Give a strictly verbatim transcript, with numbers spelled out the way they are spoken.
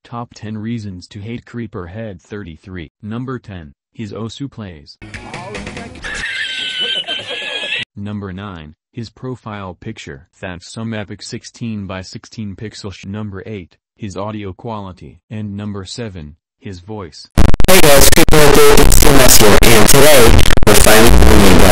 Top ten Reasons to Hate Creeperhead thirty-three. Number ten. His Osu Plays. Number nine. His profile picture. That's some epic sixteen by sixteen pixel sh. Number eight. His audio quality. And number seven. His voice. Hey guys, Creeperhead thirty-three C M S here, and today, we're finally bringing